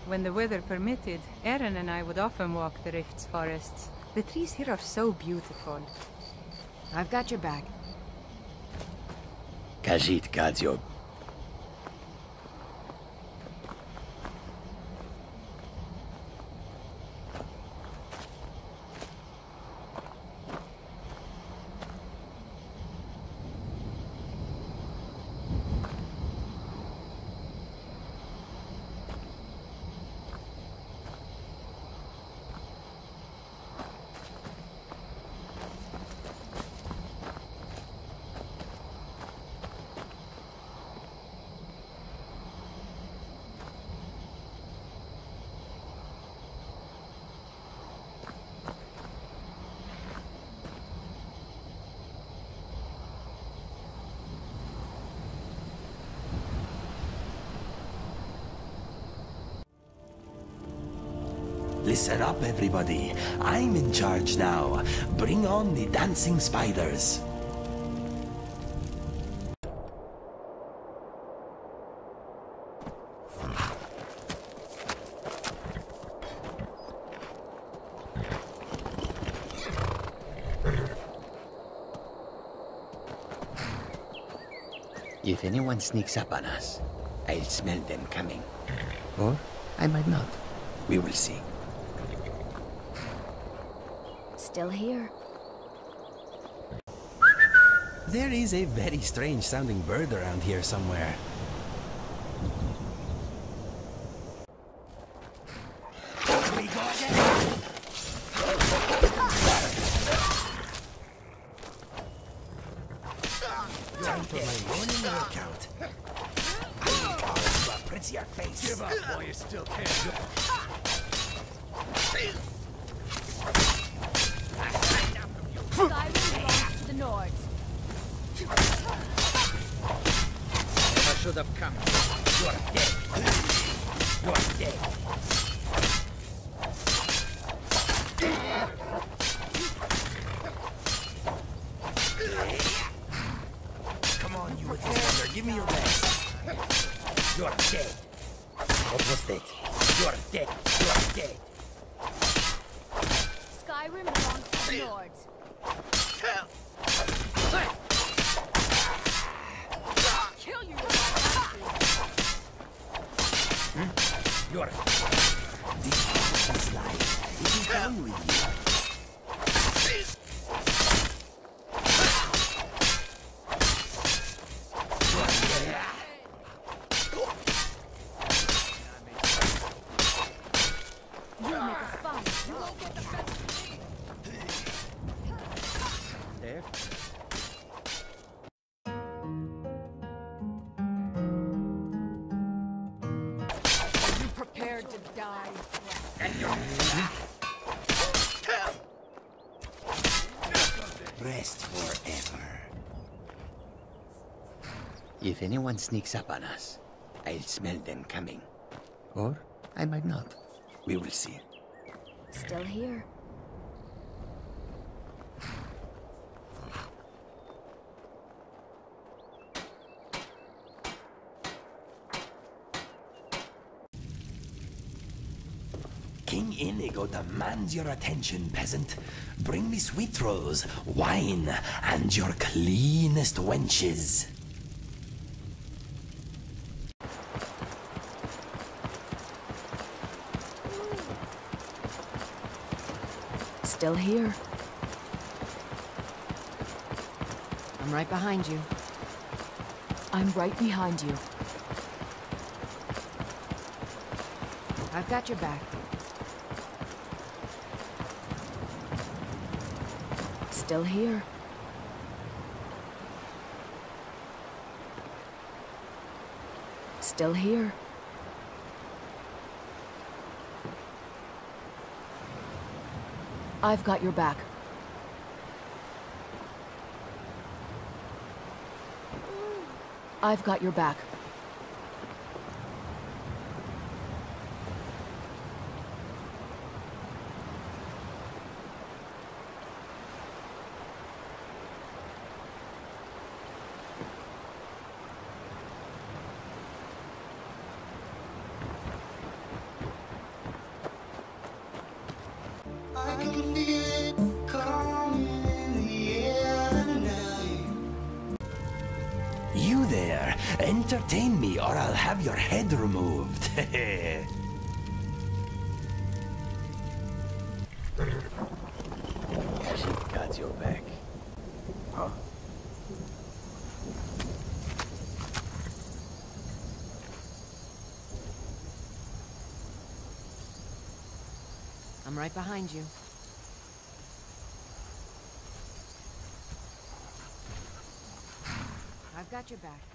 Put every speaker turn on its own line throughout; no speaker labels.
When the weather permitted, Aaron and I would often walk the Rift's forests. The trees here are so beautiful.
I've got your back.
Khajiit Kharjo.
Listen up, everybody. I'm in charge now. Bring on the dancing spiders.
If anyone sneaks up on us, I'll smell them coming. Or I might not. We will see.
Still here.
There is a very strange sounding bird around here somewhere. We go again. Time for my morning workout. I will carve you a prettier face.
Give up while you still can.
Skyrim belongs to the Nords.
Never should have come. You're dead. You're dead.
Come on, you with this wonder. Give me your best.
You're dead.
What was that?
You're dead. You're dead.
Skyrim belongs to the Nords. Kill you with my axes.
You're
This life. It is done with you.
You'll make us fun. You won't get the best of me.
there.
Are you prepared to die?
Rest forever.
If anyone sneaks up on us, I'll smell them coming. Or I might not. We will see.
Still here.
King Inigo demands your attention, peasant. Bring me sweet rolls, wine, and your cleanest wenches.
Still here. I'm right behind you.
I'm right behind you.
I've got your back. Still here. Still here.
I've got your back. I've got your back.
entertain me or I'll have your head removed.
Has he got your back?
Huh?
I'm right behind you. I've got your back.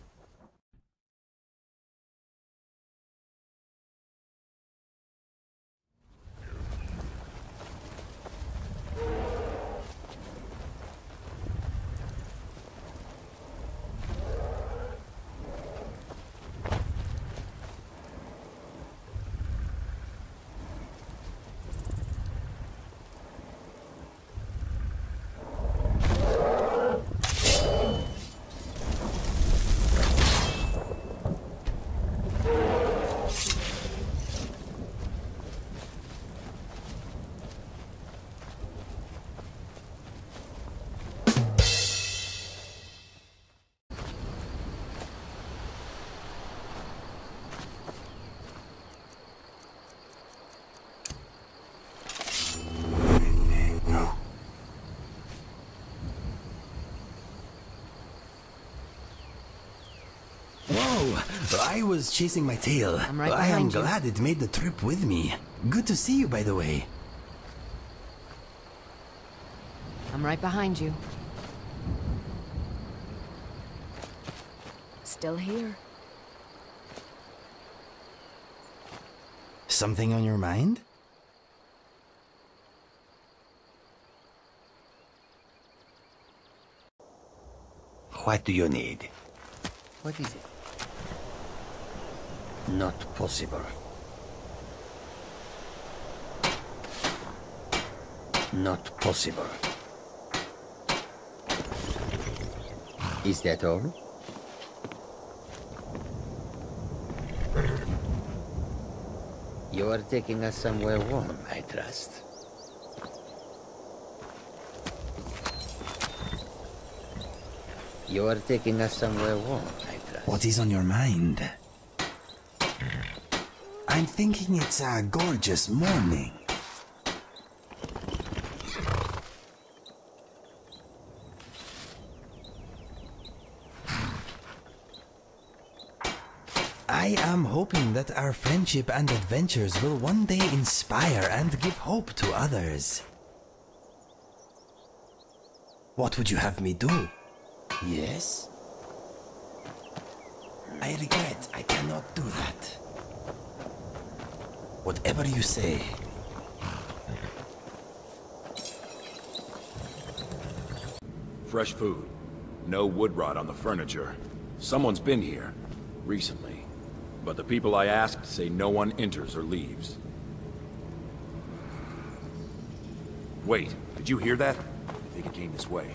Whoa! I was chasing my tail.
I'm right
I am
behind you.
glad it made the trip with me. Good to see you, by the way.
I'm right behind you. Still here.
Something on your mind?
What do you need? What is it? Not possible. Not possible. Is that all? You are taking us somewhere warm, I trust. You are taking us somewhere warm, I trust.
What is on your mind? I'm thinking it's a gorgeous morning. I am hoping that our friendship and adventures will one day inspire and give hope to others. What would you have me do? Yes? I regret I cannot do that. Whatever you say.
Fresh food. No wood rot on the furniture. Someone's been here. Recently. But the people I asked say no one enters or leaves. Wait, did you hear that? I think it came this way.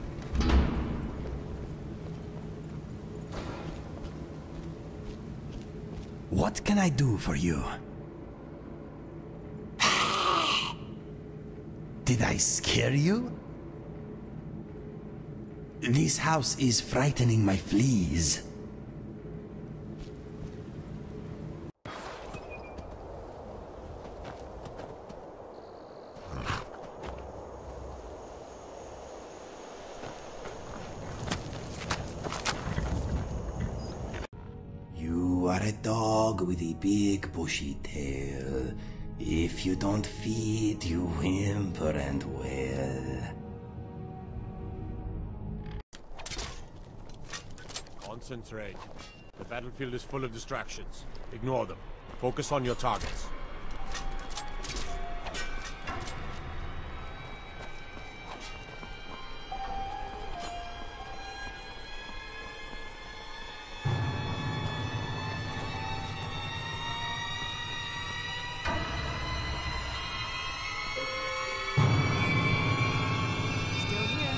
What can I do for you? Did I scare you? This house is frightening my fleas. You are a dog with a big bushy tail. If you don't feed, you whimper and wail.
Concentrate. The battlefield is full of distractions. Ignore them. Focus on your targets.
Still here.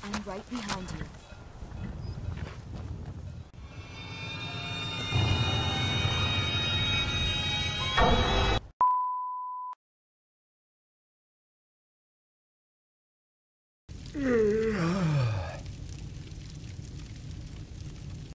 I'm right behind you.